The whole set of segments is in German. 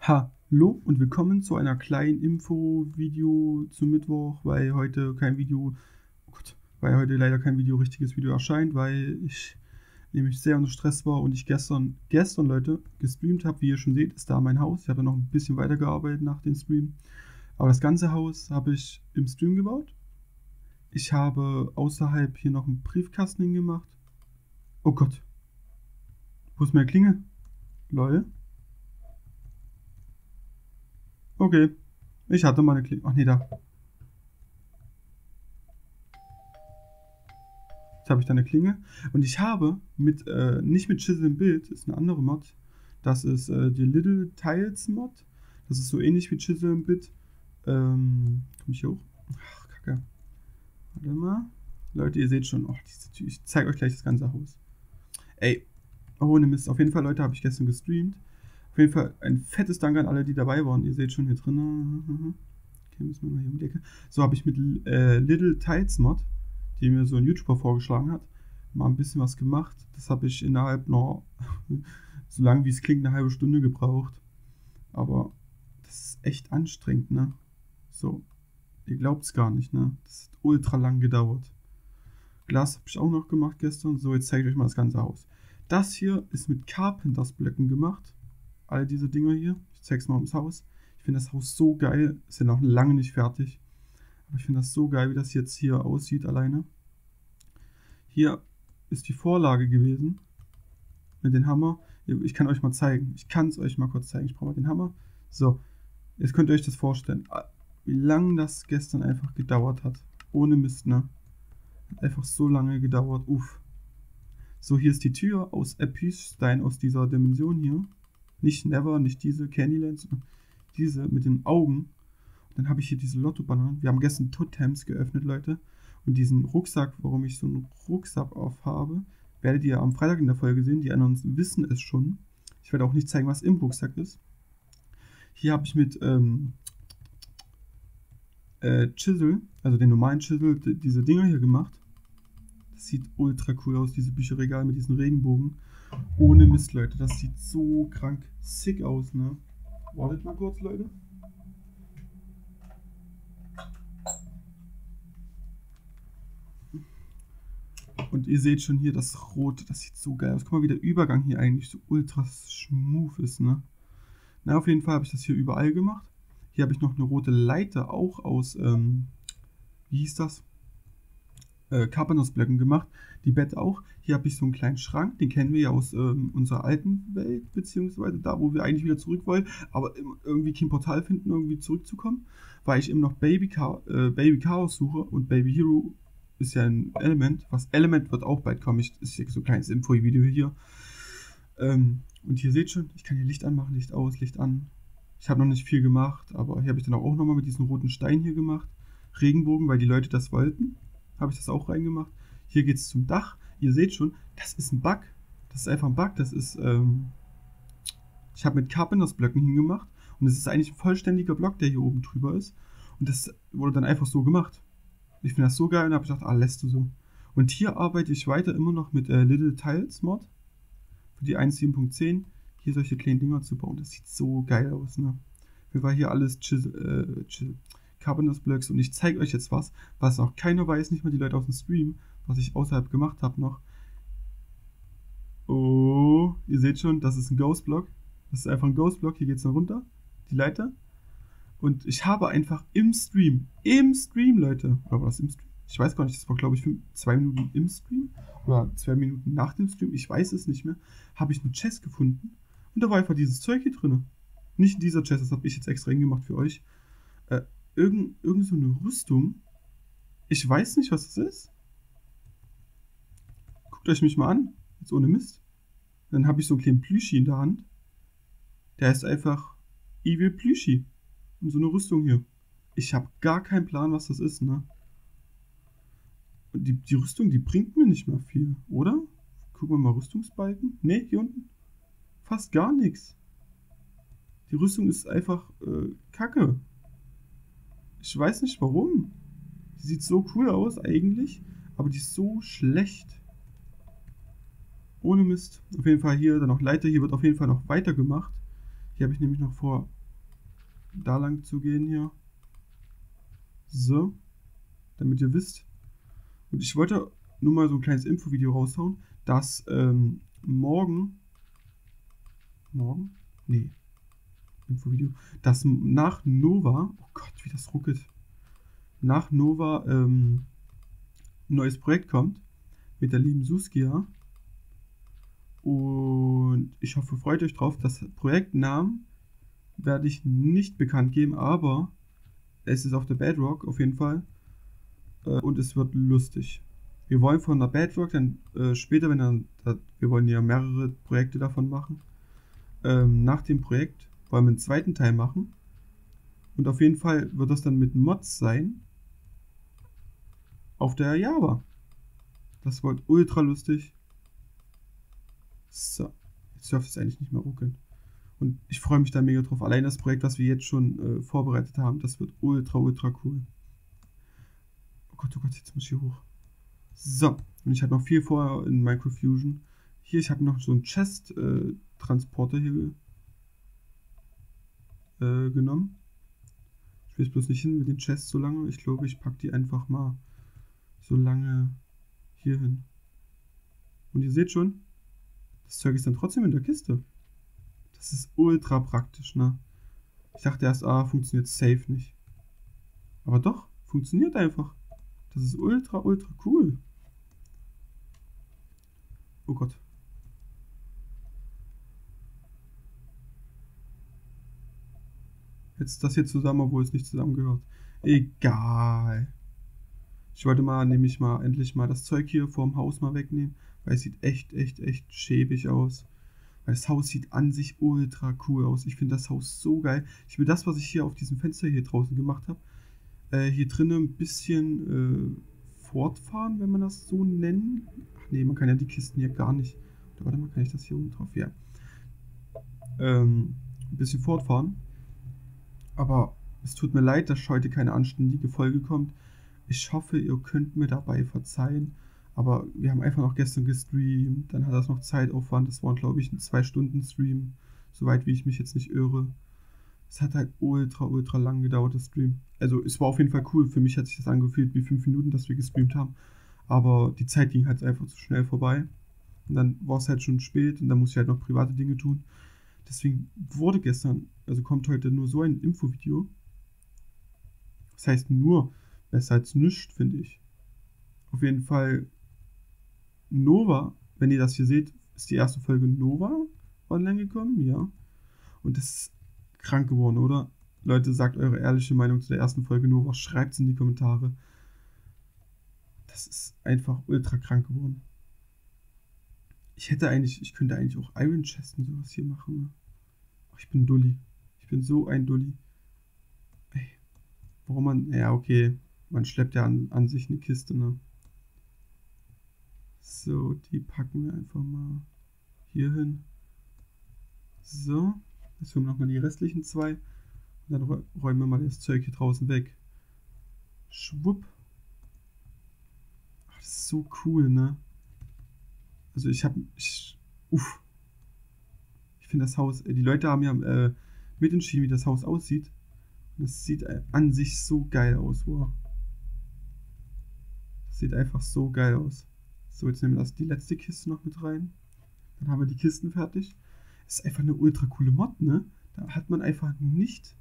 Hallo und willkommen zu einer kleinen Info-Video zum Mittwoch, weil heute kein Video, oh Gott, weil heute leider kein richtiges Video erscheint, weil ich nämlich sehr unter Stress war und ich gestern Leute, gestreamt habe. Wie ihr schon seht, ist da mein Haus. Ich habe noch ein bisschen weitergearbeitet nach dem Stream. Aber das ganze Haus habe ich im Stream gebaut. Ich habe außerhalb hier noch einen Briefkasten hingemacht. Oh Gott. Wo ist meine Klinge? Lol. Okay. Ich hatte mal eine Klinge. Ach nee, da. Jetzt habe ich da eine Klinge. Und ich habe nicht mit Chisel Build, ist eine andere Mod. Das ist die Little Tiles Mod. Das ist so ähnlich wie Chisel Build. Komm ich hier hoch? Ach, Kacke. Warte mal. Leute, ihr seht schon. Oh, ich zeige euch gleich das ganze Haus. Ey. Oh, ne Mist. Auf jeden Fall, Leute, habe ich gestern gestreamt. Auf jeden Fall ein fettes Dank an alle, die dabei waren. Ihr seht schon hier drin. Okay, müssen wir mal hier um die Ecke. So habe ich mit Little Tiles Mod, die mir so ein YouTuber vorgeschlagen hat, mal ein bisschen was gemacht. Das habe ich innerhalb noch, so lang wie es klingt, eine halbe Stunde gebraucht. Aber das ist echt anstrengend, ne? So, ihr glaubt es gar nicht, ne? Das hat ultra lang gedauert. Glas habe ich auch noch gemacht gestern. So, jetzt zeige ich euch mal das ganze Haus. Das hier ist mit Carpenters Blöcken gemacht. All diese Dinger hier. Ich zeige es mal ums Haus. Ich finde das Haus so geil. Ist ja noch lange nicht fertig. Aber ich finde das so geil, wie das jetzt hier aussieht alleine. Hier ist die Vorlage gewesen. Mit dem Hammer. Ich kann euch mal zeigen. Ich kann es euch mal kurz zeigen. Ich brauche mal den Hammer. So. Jetzt könnt ihr euch das vorstellen. Wie lange das gestern einfach gedauert hat. Ohne Mist, ne? Hat einfach so lange gedauert. Uff. So, hier ist die Tür aus Epicstein aus dieser Dimension hier. Nicht Never, nicht diese Candyland, sondern diese mit den Augen. Dann habe ich hier diese Lotto-Banner. Wir haben gestern Totems geöffnet, Leute. Und diesen Rucksack, warum ich so einen Rucksack aufhabe, werdet ihr am Freitag in der Folge sehen. Die anderen wissen es schon. Ich werde auch nicht zeigen, was im Rucksack ist. Hier habe ich mit Chisel, also den normalen Chisel, diese Dinger hier gemacht. Das sieht ultra cool aus, diese Bücherregal mit diesen Regenbogen. Ohne Mist, Leute. Das sieht so krank sick aus, ne? Wartet mal kurz, Leute. Und ihr seht schon hier das Rote, das sieht so geil aus. Guck mal, wie der Übergang hier eigentlich so ultra smooth ist, ne? Na, auf jeden Fall habe ich das hier überall gemacht. Hier habe ich noch eine rote Leiter, auch aus, wie hieß das? Carpenters Blöcken gemacht. Die Bett auch. Hier habe ich so einen kleinen Schrank, den kennen wir ja aus unserer alten Welt, beziehungsweise da, wo wir eigentlich wieder zurück wollen, aber irgendwie kein Portal finden, irgendwie zurückzukommen, weil ich eben noch Baby Chaos suche und Baby Hero ist ja ein Element. Was Element wird auch bald kommen. Ist hier so ein kleines Info-Video hier. Und hier seht schon, ich kann hier Licht anmachen, Licht aus, Licht an. Ich habe noch nicht viel gemacht, aber hier habe ich dann auch nochmal mit diesem roten Stein hier gemacht. Regenbogen, weil die Leute das wollten. Habe ich das auch reingemacht. Hier geht es zum Dach. Ihr seht schon, das ist ein Bug. Das ist einfach ein Bug. Das ist, ich habe mit Carpenters Blöcken hingemacht. Und es ist eigentlich ein vollständiger Block, der hier oben drüber ist. Und das wurde dann einfach so gemacht. Ich finde das so geil und habe gedacht, lässt du so. Und hier arbeite ich weiter immer noch mit Little Tiles Mod. Für die 1.7.10. Hier solche kleinen Dinger zu bauen. Das sieht so geil aus, ne? Wir war hier alles Carpenters Blocks und ich zeige euch jetzt was noch keiner weiß, nicht mal die Leute aus dem Stream, was ich außerhalb gemacht habe noch. Oh, ihr seht schon, das ist ein Ghost Block. Das ist einfach ein Ghost Block. Hier geht es dann runter, die Leiter. Und ich habe einfach im Stream, Leute, oder war das im Stream? Ich weiß gar nicht, das war glaube ich 2 Minuten im Stream oder 2 Minuten nach dem Stream, ich weiß es nicht mehr, habe ich eine Chest gefunden und da war einfach dieses Zeug hier drin. Nicht in dieser Chest, das habe ich jetzt extra hingemacht für euch. Irgend so eine Rüstung. Ich weiß nicht, was das ist. Guckt euch mich mal an. Jetzt ohne Mist. Dann habe ich so einen kleinen Plüschi in der Hand. Der ist einfach Evil Plüschi. Und so eine Rüstung hier. Ich habe gar keinen Plan, was das ist, ne? Und die Rüstung, die bringt mir nicht mehr viel, oder? Gucken wir mal Rüstungsbalken. Ne, hier unten. Fast gar nichts. Die Rüstung ist einfach kacke. Ich weiß nicht warum. Die sieht so cool aus eigentlich, aber die ist so schlecht. Ohne Mist. Auf jeden Fall hier dann noch Leiter. Hier wird auf jeden Fall noch weitergemacht. Hier habe ich nämlich noch vor, da lang zu gehen hier. So, damit ihr wisst. Und ich wollte nur mal so ein kleines Infovideo raushauen, dass morgen? Nee, Infovideo. Dass nach Nova, oh Gott, wie das ruckelt, nach Nova ein neues Projekt kommt mit der lieben Suskia. Und ich hoffe, freut euch drauf. Das Projektnamen werde ich nicht bekannt geben, aber es ist auf der Bedrock auf jeden Fall. Und es wird lustig. Wir wollen von der Bedrock dann später, wenn dann, wir wollen ja mehrere Projekte davon machen. Nach dem Projekt wollen wir einen zweiten Teil machen. Und auf jeden Fall wird das dann mit Mods sein. Auf der Java. Das wird ultra lustig. So, jetzt dürfte es eigentlich nicht mehr ruckeln. Und ich freue mich da mega drauf. Allein das Projekt, was wir jetzt schon vorbereitet haben, das wird ultra cool. Oh Gott, jetzt muss ich hier hoch. So, und ich hatte noch viel vor in Microfusion. Hier, ich habe noch so einen Chest-Transporter hier genommen. Ich will bloß nicht hin mit den Chests so lange. Ich glaube, ich packe die einfach mal so lange hier hin. Und ihr seht schon, das Zeug ist dann trotzdem in der Kiste. Das ist ultra praktisch, ne? Ich dachte erst, funktioniert safe nicht. Aber doch, funktioniert einfach. Das ist ultra cool. Oh Gott. Jetzt das hier zusammen, obwohl es nicht zusammengehört. Egal. Ich wollte nämlich endlich mal das Zeug hier vorm Haus mal wegnehmen, weil es sieht echt schäbig aus. Weil das Haus sieht an sich ultra cool aus. Ich finde das Haus so geil. Ich will das, was ich hier auf diesem Fenster hier draußen gemacht habe, hier drinnen ein bisschen fortfahren, wenn man das so nennen. Ach nee, man kann ja die Kisten hier gar nicht. Oder warte mal, kann ich das hier oben drauf? Ja. Ein bisschen fortfahren. Aber es tut mir leid, dass heute keine anständige Folge kommt. Ich hoffe, ihr könnt mir dabei verzeihen. Aber wir haben einfach noch gestern gestreamt. Dann hat das noch Zeitaufwand. Das war, glaube ich, ein 2-Stunden-Stream. Soweit wie ich mich jetzt nicht irre. Es hat halt ultra lang gedauert, das Stream. Also es war auf jeden Fall cool. Für mich hat sich das angefühlt wie 5 Minuten, dass wir gestreamt haben. Aber die Zeit ging halt einfach zu schnell vorbei. Und dann war es halt schon spät und dann musste ich halt noch private Dinge tun. Deswegen wurde gestern, also kommt heute nur so ein Infovideo. Das heißt nur, besser als nichts, finde ich. Auf jeden Fall Nova, wenn ihr das hier seht, ist die erste Folge Nova online gekommen, ja. Und das ist krank geworden, oder? Leute, sagt eure ehrliche Meinung zu der ersten Folge Nova, schreibt es in die Kommentare. Das ist einfach ultra krank geworden. Ich könnte eigentlich auch Iron Chest und sowas hier machen, ne? Ach, ich bin Dulli. Ich bin so ein Dulli. Ey, warum man, ja okay, man schleppt ja an sich eine Kiste, ne? So, die packen wir einfach mal hier hin. So, jetzt holen wir nochmal die restlichen 2. Und dann räumen wir mal das Zeug hier draußen weg. Schwupp. Ach, das ist so cool, ne? Also ich finde das Haus, die Leute haben ja mitentschieden, wie das Haus aussieht. Und das sieht an sich so geil aus, wow. Das sieht einfach so geil aus. So, jetzt nehmen wir die letzte Kiste noch mit rein. Dann haben wir die Kisten fertig. Das ist einfach eine ultra coole Mod, ne? Da hat man einfach nicht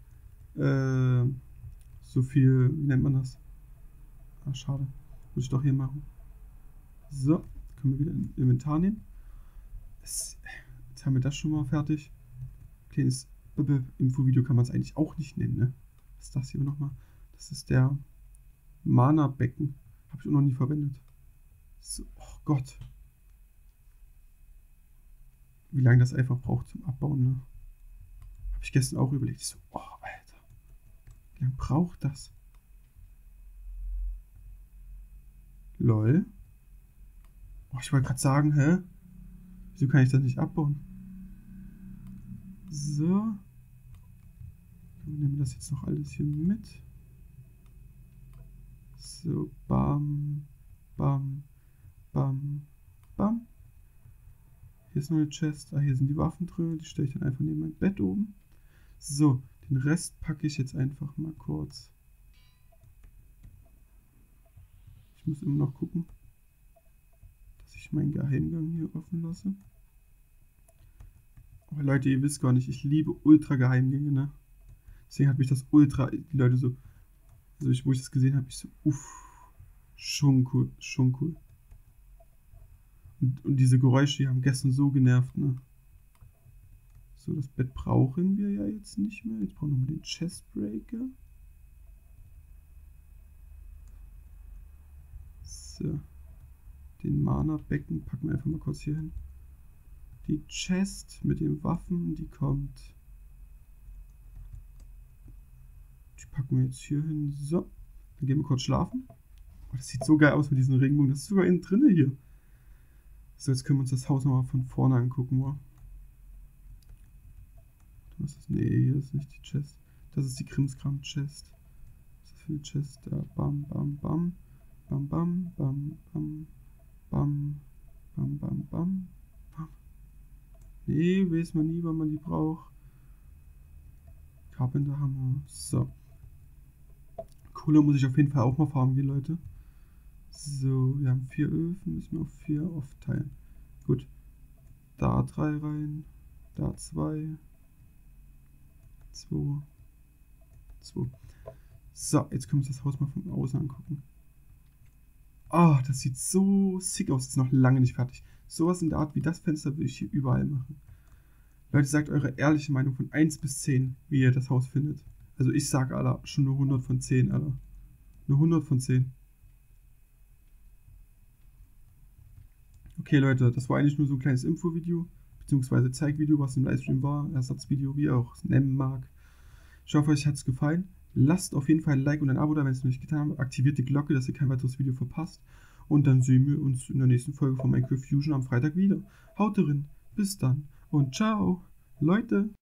so viel, wie nennt man das? Ah, schade. Muss ich doch hier machen. So, können wir wieder in Inventar nehmen. Jetzt haben wir das schon mal fertig. Kleines Infovideo kann man es eigentlich auch nicht nennen, ne? Was ist das hier nochmal? Das ist der Mana-Becken. Habe ich auch noch nie verwendet. So, oh Gott. Wie lange das einfach braucht zum Abbauen, ne? Habe ich gestern auch überlegt. Ich so, oh, Alter. Wie lange braucht das? Lol. Oh, ich wollte gerade sagen, hä? Wieso kann ich das nicht abbauen? So. Dann nehmen wir das jetzt noch alles hier mit. So, bam, bam, bam, bam. Hier ist noch eine Chest. Ah, hier sind die Waffen drin. Die stelle ich dann einfach neben mein Bett oben. So, Den Rest packe ich jetzt einfach mal kurz. Ich muss immer noch gucken, dass ich meinen Geheimgang hier offen lasse. Aber Leute, ihr wisst gar nicht, ich liebe Ultra-Geheimgänge, ne? Deswegen hat mich das Ultra, die Leute so, also wo ich das gesehen habe, ich so, uff, schon cool, schon cool. Und diese Geräusche, die haben gestern so genervt, ne? So, das Bett brauchen wir ja jetzt nicht mehr. Jetzt brauchen wir nochmal den Chestbreaker. So. Den Mana-Becken packen wir einfach mal kurz hier hin. Die Chest mit den Waffen, die kommt. Die packen wir jetzt hier hin. So. Dann gehen wir kurz schlafen. Oh, das sieht so geil aus mit diesen Regenbogen. Das ist sogar innen drin hier. So, jetzt können wir uns das Haus nochmal von vorne angucken. Wow. Was ist das? Nee, hier ist nicht die Chest. Das ist die Krimskram-Chest. Was ist das für eine Chest? Da. Bam, bam, bam. Bam, bam, bam, bam. Bam, bam, bam, bam. Bam. Nee, weiß man nie, wann man die braucht. Carpenter Hammer. So. Kohle muss ich auf jeden Fall auch mal farmen gehen, Leute. So, wir haben 4 Öfen, müssen wir auf 4 aufteilen. Gut. Da 3 rein. Da 2. 2. So, jetzt können wir uns das Haus mal von außen angucken. Ah, das sieht so sick aus. Ist noch lange nicht fertig. Sowas in der Art wie das Fenster will ich hier überall machen. Leute, sagt eure ehrliche Meinung von 1 bis 10, wie ihr das Haus findet. Also ich sage, Alter, schon eine 100 von 10, Alter. Eine 100 von 10. Okay, Leute, das war eigentlich nur so ein kleines Infovideo, beziehungsweise Zeigvideo, was im Livestream war, Ersatzvideo, wie ihr auch es nennen mag. Ich hoffe, euch hat es gefallen. Lasst auf jeden Fall ein Like und ein Abo da, wenn ihr es noch nicht getan habt. Aktiviert die Glocke, dass ihr kein weiteres Video verpasst. Und dann sehen wir uns in der nächsten Folge von Minecraft Fusion am Freitag wieder. Haut drin, bis dann und ciao, Leute!